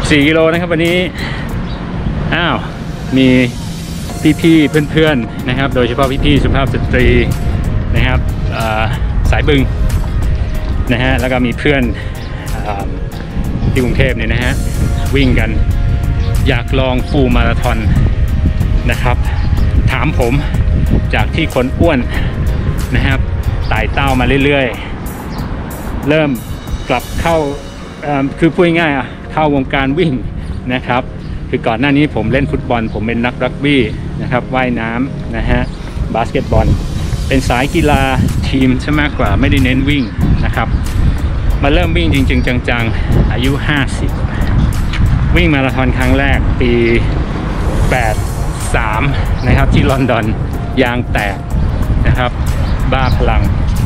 4 กิโลนะครับวันนี้มีพี่ๆเพื่อนๆนะครับโดยเฉพาะพี่ๆสุภาพสตรีนะครับสายบึงนะฮะแล้วก็มีเพื่อนที่กรุงเทพเนี่ยนะฮะวิ่งกันอยากลองฟูลมาราธอนนะครับถามผมจากที่คนอ้วนนะครับไต่เต้ามาเรื่อยๆเริ่มกลับเข้าคือพูดง่ายๆเข้าวงการวิ่งนะครับคือก่อนหน้านี้ผมเล่นฟุตบอลผมเป็นนักรักบี้นะครับว่ายน้ำนะฮะบาสเกตบอลเป็นสายกีฬาทีมใช่มากกว่าไม่ได้เน้นวิ่งนะครับมาเริ่มวิ่งจริงๆจังๆอายุ50วิ่งมาราธอนครั้งแรกปี83นะครับที่ลอนดอนยางแตกนะครับบ้าพลัง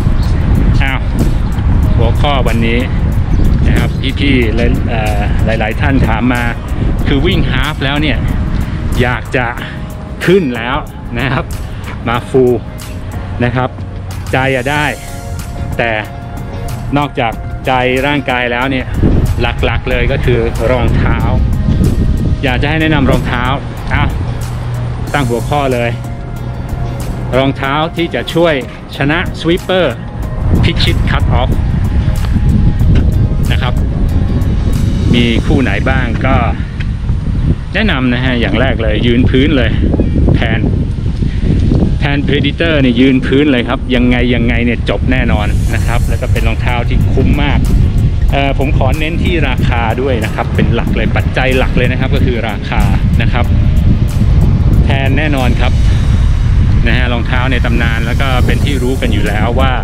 หัวข้อวันนี้นะครับพี่ๆหลายๆท่านถามมาคือวิ่งฮาล์ฟแล้วเนี่ยอยากจะขึ้นแล้วนะครับมาฟูลนะครับใจได้แต่นอกจากใจร่างกายแล้วเนี่ยหลักๆเลยก็คือรองเท้าอยากจะให้แนะนำรองเท้าตั้งหัวข้อเลยรองเท้าที่จะช่วยชนะสวีปเปอร์พิชิตคัตออฟนะครับมีคู่ไหนบ้างก็แนะนำนะฮะอย่างแรกเลยยืนพื้นเลยแพนPredator เนี่ยยืนพื้นเลยครับยังไงเนี่ยจบแน่นอนนะครับแล้วก็เป็นรองเท้าที่คุ้มมากผมขอเน้นที่ราคาด้วยนะครับเป็นหลักเลยปัจจัยหลักเลยนะครับก็คือราคานะครับแพนแน่นอนครับนะฮะรองเท้าในตำนานแล้วก็เป็นที่รู้กันอยู่แล้วว่า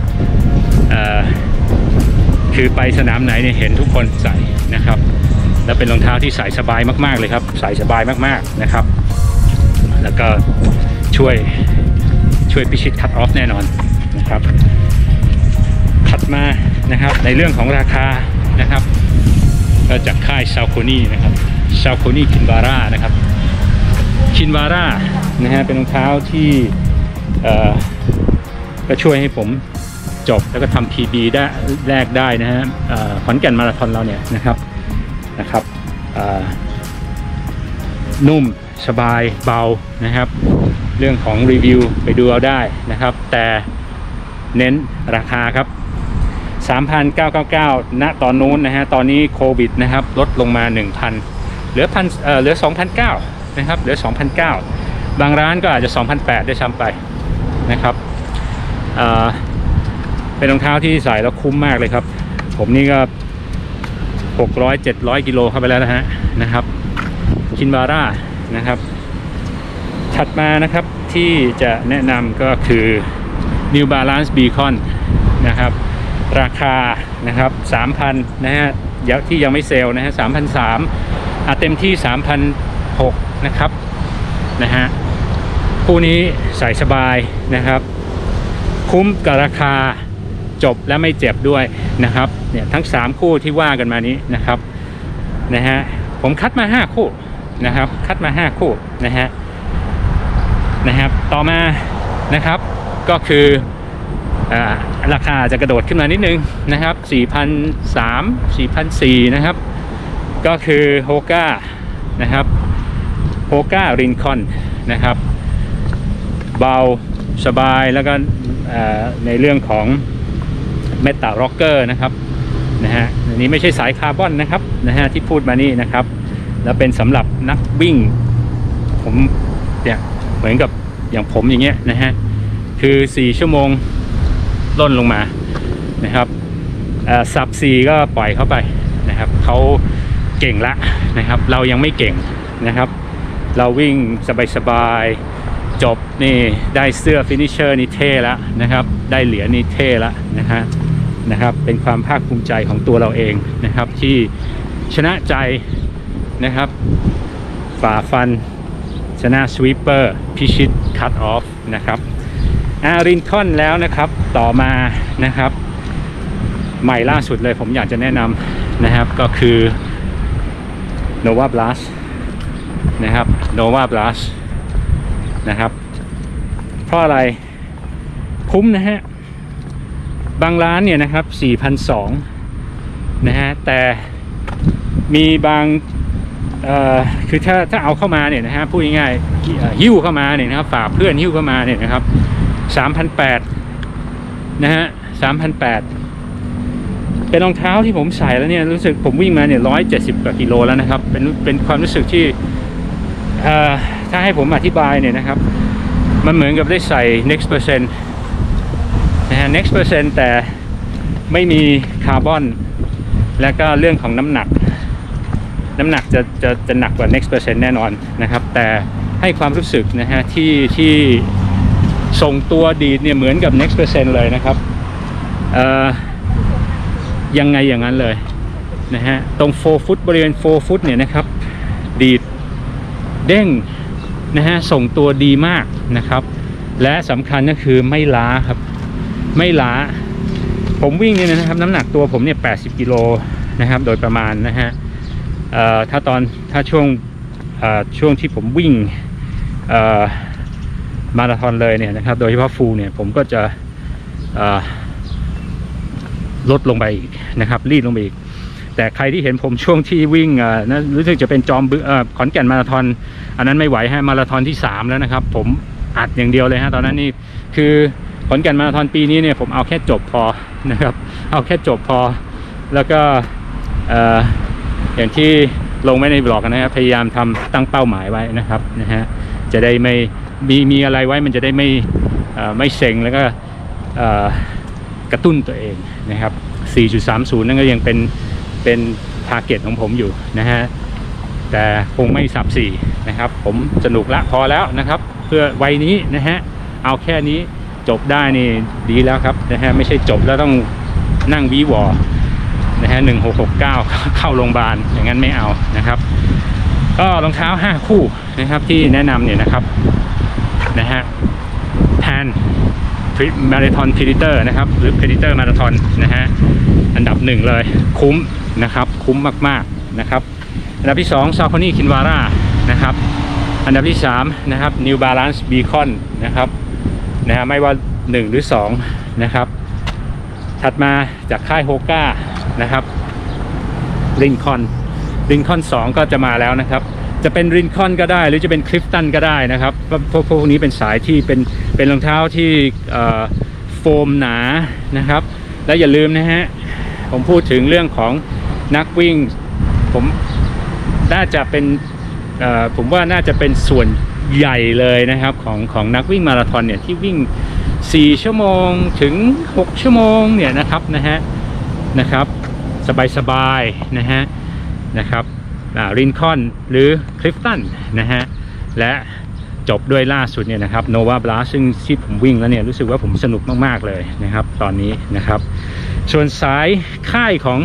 คือไปสนามไหนเนี่ยเห็นทุกคนใส่นะครับแล้วเป็นรองเท้าที่ใส่สบายมากๆเลยครับใส่สบายมากๆนะครับแล้วก็ช่วยพิชิตคัตออฟแน่นอนนะครับถัดมานะครับในเรื่องของราคานะครับก็จากค่ายซาวโคนี่นะครับซาวโคนี่คินวาร่านะครับคินวาร่านะฮะเป็นรองเท้าที่ก็ช่วยให้ผมจบแล้วก็ทำ PB ได้แรกได้นะฮะขอนแก่นมาราธอนเราเนี่ยนะครับนุ่มสบายเบานะครับเรื่องของรีวิวไปดูเอาได้นะครับแต่เน้นราคาครับ 3,999 ณตอนนู้นนะฮะตอนนี้โควิดนะครับลดลงมา 1,000 เหลือ 2,900 นะครับเหลือ 2,900 บางร้านก็อาจจะ 2,800 ได้ซ้ำไปนะครับเป็นรองเท้าที่ใส่แล้วคุ้มมากเลยครับผมนี่ก็600-700 กิโลเข้าไปแล้วนะครับคินวาร่านะครับถัดมานะครับที่จะแนะนำก็คือ New Balance Beacon นะครับราคานะครับ 3,000 นะฮะที่ยังไม่เซลล์นะฮะ 3,300 เต็มที่ 3,600 นะครับคู่นี้ใส่สบายนะครับคุ้มกับราคาจบและไม่เจ็บด้วยนะครับเนี่ยทั้ง3คู่ที่ว่ากันมานี้นะครับผมคัดมา5คู่นะครับ5คู่นะครับต่อมานะครับก็คือราคาจะกระโดดขึ้นมานิดนึงนะครับ 4,300 4,400 นะครับก็คือโฮก้านะครับโฮก้ารินคอนนะครับเบาสบายแล้วก็ในเรื่องของเมตาล็อกเกอร์นะครับอันนี้ไม่ใช่สายคาร์บอนนะครับที่พูดมานี่นะครับแล้วเป็นสำหรับนักวิ่งผมเนี่ยเหมือนกับอย่างผมอย่างเงี้ยคือ4 ชั่วโมงล่นลงมานะครับซับ4ก็ปล่อยเข้าไปนะครับเขาเก่งละนะครับเรายังไม่เก่งนะครับเราวิ่งสบายๆจบนี่ได้เสื้อฟินิชเชอร์นี่เท่แล้วนะครับได้เหรียญนี่เท่แล้วนะครับเป็นความภาคภูมิใจของตัวเราเองนะครับที่ชนะใจนะครับฝ่าฟันชนะสวีปเปอร์พิชิตคัตออฟนะครับรินคอนแล้วนะครับต่อมานะครับใหม่ล่าสุดเลยผมอยากจะแนะนำนะครับก็คือ Nova Blast นะครับ Nova Blast นะครับเพราะอะไรคุ้มนะฮะบางร้านเนี่ยนะครับ 4,200 นะฮะแต่มีบางคือถ้าเอาเข้ามาเนี่ยนะฮะพูดง่ายๆหิ้วเข้ามาเนี่ยนะครับฝากเพื่อนหิ้วเข้ามาเนี่ยนะครับ 3,800 นะฮะ 3,800 เป็นรองเท้าที่ผมใส่แล้วเนี่ยรู้สึกผมวิ่งมาเนี่ย170 กว่ากิโลแล้วนะครับเป็นความรู้สึกที่ถ้าให้ผมอธิบายเนี่ยนะครับมันเหมือนกับได้ใส่ next percent นะฮะ next percent แต่ไม่มีคาร์บอนและก็เรื่องของน้ำหนักจะหนักกว่า next percent แน่นอนนะครับแต่ให้ความรู้สึกนะฮะที่ส่งตัวดีดเนี่ยเหมือนกับ next percent เลยนะครับยังไงอย่างนั้นเลยนะฮะตรง4 ฟุตบริเวณ4 ฟุตเนี่ยนะครับดีดเด้งนะฮะส่งตัวดีมากนะครับและสำคัญก็คือไม่ล้าครับไม่ล้าผมวิ่งเนี่ยนะครับน้ำหนักตัวผมเนี่ย80 กิโลนะครับโดยประมาณนะฮะถ้าช่วงที่ผมวิ่งมาราธอนเลยเนี่ยนะครับโดยเฉพาะฟูลเนี่ยผมก็จะลดลงไปอีกนะครับรีดลงไปอีกแต่ใครที่เห็นผมช่วงที่วิ่งนะรู้สึกจะเป็นจอมขอนแก่นมาราธอนอันนั้นไม่ไหวฮะมาราธอนที่3แล้วนะครับผมอัดอย่างเดียวเลยฮะตอนนั้นนี่คือขอนแก่นมาราธอนปีนี้เนี่ยผมเอาแค่จบพอนะครับเอาแค่จบพอแล้วก็อย่างที่ลงไว้ในบล็อกนะครับพยายามตั้งเป้าหมายไว้นะครับนะฮะจะได้ไม่มีอะไรไว้มันจะได้ไม่เซ็งแล้วก็กระตุ้นตัวเองนะครับ 4.30 นั่นก็ยังเป็นทาร์เก็ตของผมอยู่นะฮะแต่คงไม่สับ4นะครับผมสนุกละพอแล้วนะครับเพื่อวัยนี้นะฮะเอาแค่นี้จบได้นี่ดีแล้วครับนะฮะไม่ใช่จบแล้วต้องนั่งวีวอนะฮะ1669เข้าโรงพยาบาลอย่างนั้นไม่เอานะครับก็รองเท้า5 คู่นะครับที่แนะนำเนี่ยนะครับนะฮะแทนมาราธอนพรีดิเตอร์นะครับหรือพรีดิเตอร์มาราธอนนะฮะอันดับ1เลยคุ้มนะครับคุ้มมากๆนะครับอันดับที่2 Saucony Kinvara นะครับอันดับที่3นะครับ New Balance Beacon นะครับนะฮะไม่ว่า1หรือ2นะครับถัดมาจากค่ายโฮก้านะครับลินคอน2ก็จะมาแล้วนะครับจะเป็นรินคอนก็ได้หรือจะเป็นคลิฟตันก็ได้นะครับพวกนี้เป็นสายที่เป็นรองเท้าที่โฟมหนานะครับและอย่าลืมนะฮะผมพูดถึงเรื่องของนักวิ่งผมน่าจะเป็นผมว่าน่าจะเป็นส่วนใหญ่เลยนะครับของนักวิ่งมาราธอนเนี่ยที่วิ่ง4 ชั่วโมงถึง6 ชั่วโมงเนี่ยนะครับสบายๆนะครับรินคอนหรือคลิฟตันนะฮะและจบด้วยล่าสุดเนี่ยนะครับโนวาบลาซึ่งที่ผมวิ่งแล้วเนี่ยรู้สึกว่าผมสนุกมากๆเลยนะครับตอนนี้นะครับส่วนสายค่ายของ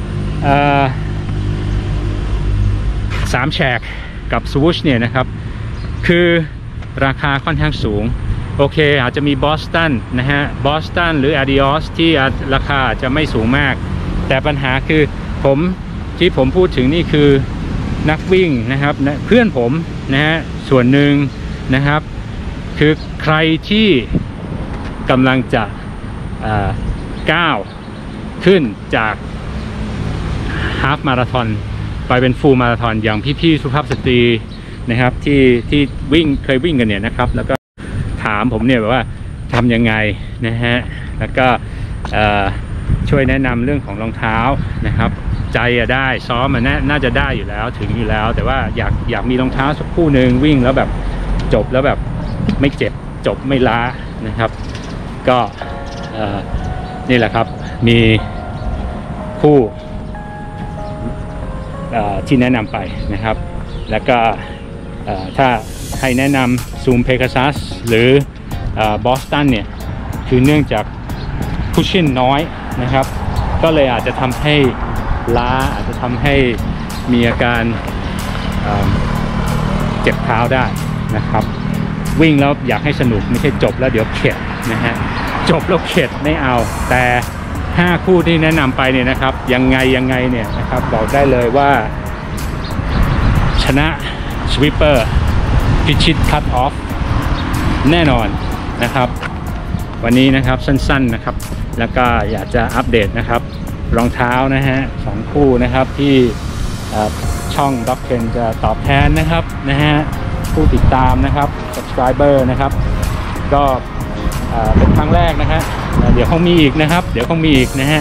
3 แฉกกับสวูชเนี่ยนะครับคือราคาค่อนข้างสูงโอเคอาจจะมีบอสตันนะฮะบอสตันหรือ Adios ที่ราคาจะไม่สูงมากแต่ปัญหาคือที่ผมพูดถึงนี่คือนักวิ่งนะครับเพื่อนผมนะฮะส่วนหนึ่งนะครับคือใครที่กำลังจะก้าวขึ้นจากฮาล์ฟมาราธอนไปเป็นฟูลมาราธอนอย่างพี่ๆสุภาพสตรีนะครับที่เคยวิ่งกันเนี่ยนะครับแล้วก็ถามผมเนี่ยแบบว่าทำยังไงนะฮะแล้วก็ช่วยแนะนำเรื่องของรองเท้านะครับใจได้ซ้อมมันน่าจะได้อยู่แล้วถึงอยู่แล้วแต่ว่าอยากมีรองเท้าสักคู่หนึ่งวิ่งแล้วแบบจบแล้วแบบไม่เจ็บจบไม่ล้านะครับก็นี่แหละครับมีคู่ที่แนะนำไปนะครับแล้วก็ถ้าให้แนะนำซูมเพกาซัสหรือบอสตันเนี่ยคือเนื่องจากคุชชั่นน้อยนะครับก็เลยอาจจะทำให้ล้าอาจจะทำให้มีอาการเจ็บเท้าได้นะครับวิ่งแล้วอยากให้สนุกไม่ใช่จบแล้วเดี๋ยวเข็ดนะฮะจบแล้วเข็ดไม่เอาแต่5 คู่ที่แนะนำไปเนี่ยนะครับยังไงเนี่ยนะครับบอกได้เลยว่าชนะสวิปเปอร์พิชิตคัตออฟแน่นอนนะครับวันนี้นะครับสั้นๆนะครับแล้วก็อยากจะอัปเดตนะครับรองเท้านะฮะ2 คู่นะครับที่ช่อง Dog Ken จะตอบแทนนะครับนะฮะผู้ติดตามนะครับ subscriber นะครับก็เป็นครั้งแรกนะฮะเดี๋ยวคงมีอีกนะครับเดี๋ยวคงมีอีกนะฮะ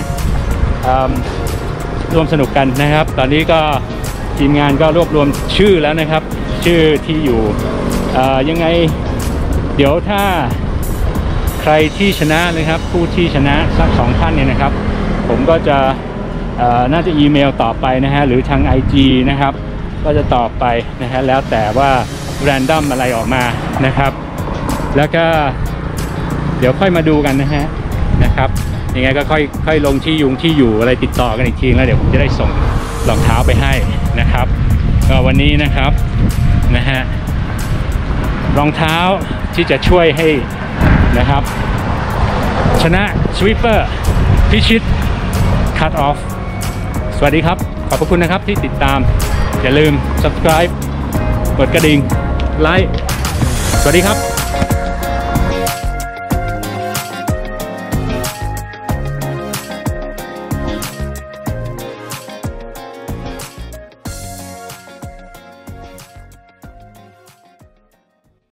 ร่วมสนุกกันนะครับตอนนี้ก็ทีมงานก็รวบรวมชื่อแล้วนะครับชื่อที่อยู่ยังไงเดี๋ยวถ้าใครที่ชนะนะครับผู้ที่ชนะสัก2ท่านเนี่ยนะครับผมก็จะน่าจะอีเมลต่อไปนะฮะหรือทาง IG นะครับก็จะตอบไปนะฮะแล้วแต่ว่า random อะไรออกมานะครับแล้วก็เดี๋ยวค่อยมาดูกันนะฮะนะครับยังไงก็ค่อยลงที่อยู่อะไรติดต่อกันอีกทีแล้วเดี๋ยวผมจะได้ส่งรองเท้าไปให้นะครับก็วันนี้นะครับนะฮะรองเท้าที่จะช่วยให้นะครับชนะสวีปเปอร์พิชิตคัตออฟสวัสดีครับขอบพระคุณนะครับที่ติดตามอย่าลืม subscribe กดกระดิ่งไลค์สวัสดีครับ